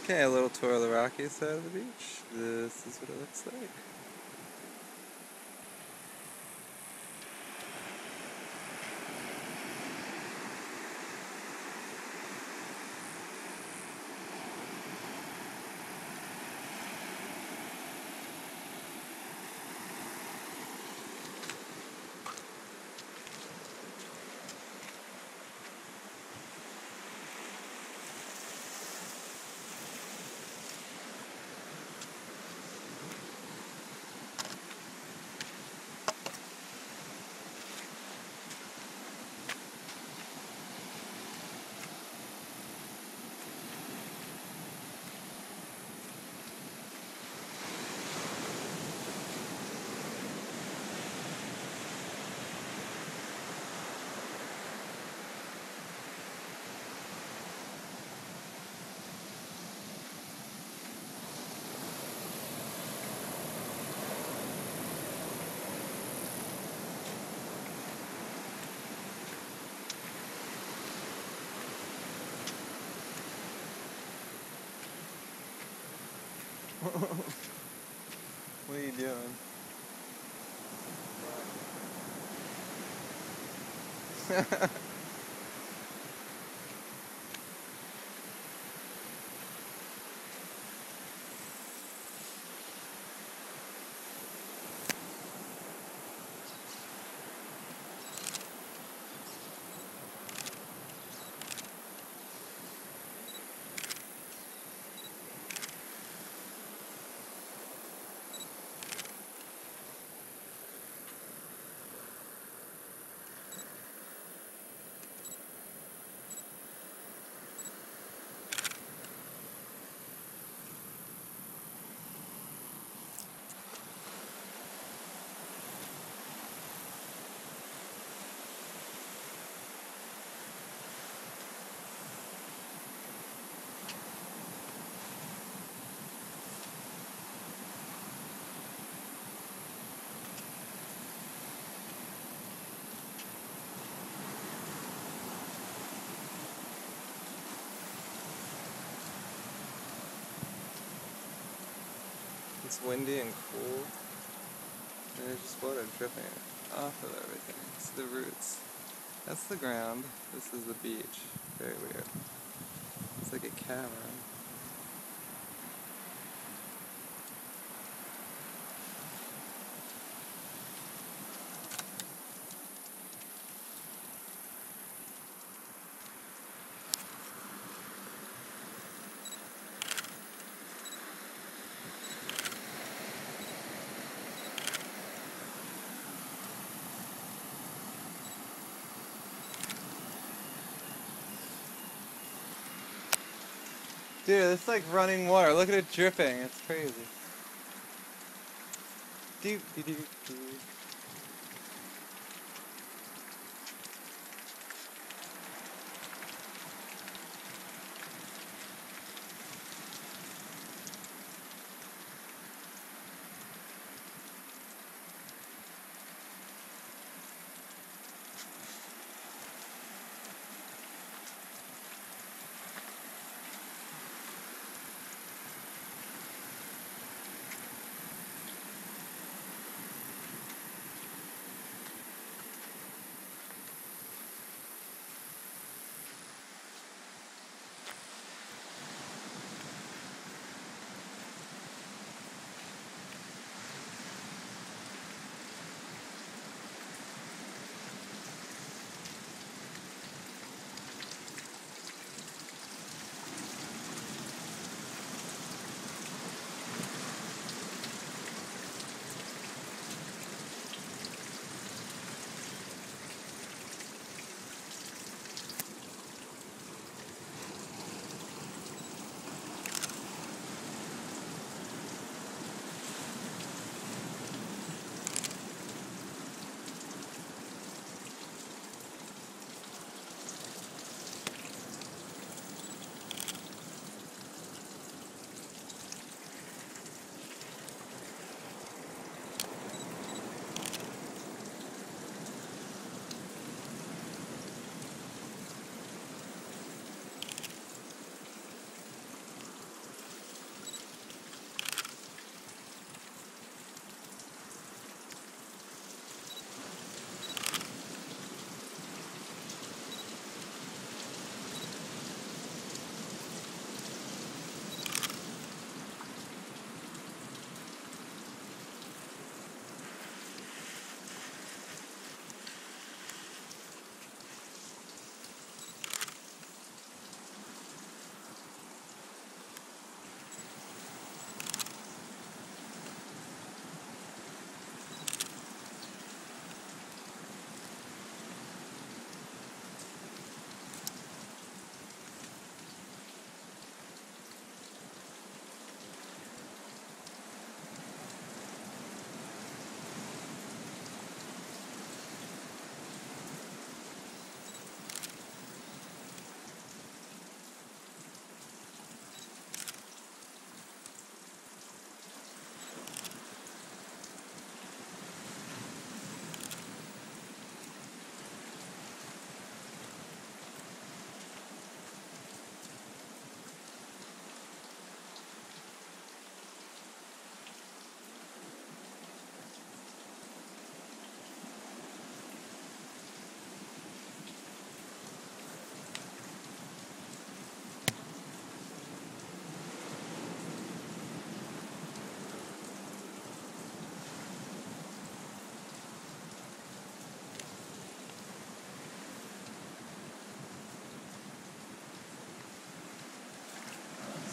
Okay, a little tour of the rocky side of the beach. This is what it looks like. What are you doing? It's windy and cold, and there's just water dripping off of everything. It's the roots. That's the ground. This is the beach. Very weird. It's like a cavern. Dude, it's like running water. Look at it dripping. It's crazy. Doop, doop, doop, doop.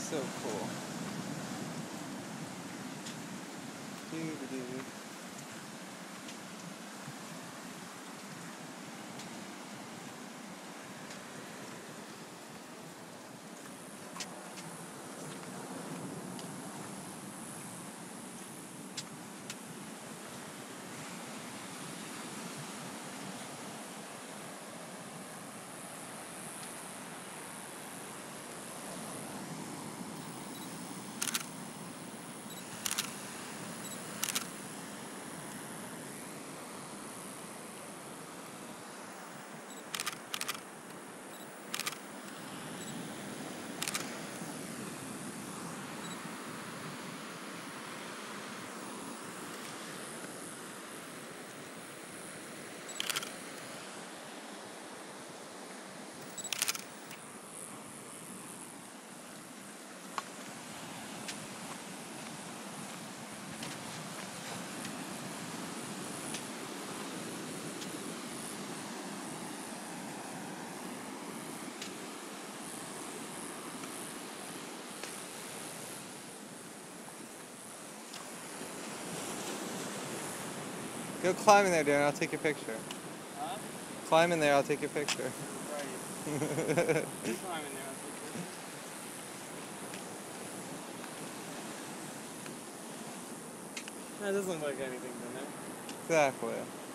So cool. Doo-doo-doo. Go climb in there, Darren. I'll take your picture. Huh? Climb in there. I'll take your picture. Right. You climb in there, I'll take your picture. That doesn't look like anything, does it? Exactly.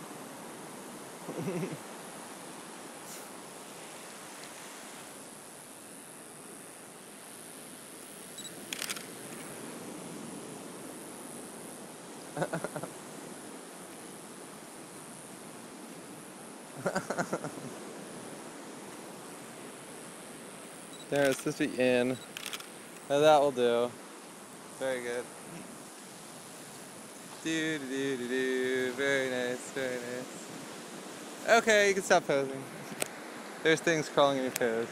There, it's supposed to be in. Now that will do. Very good. Do do do do do. Very nice, very nice. Okay, you can stop posing. There's things crawling in your toes.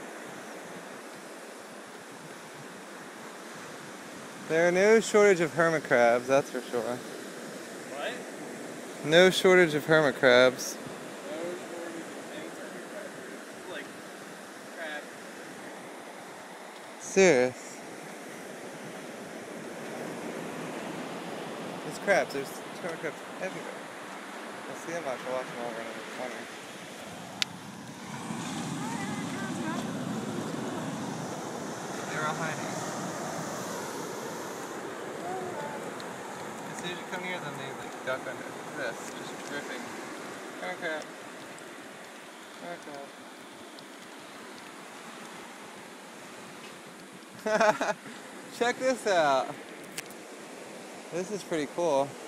There are no shortage of hermit crabs, that's for sure. What? No shortage of hermit crabs. No shortage of any hermit crab. Like, crab. Serious. There's crabs, there's hermit crabs everywhere. I'll see them much, I'll watch them over another corner. They're all hiding. As soon as you come near them, they like duck under. Look at this, just dripping. Hermit crab. Hermit crab. Check this out. This is pretty cool.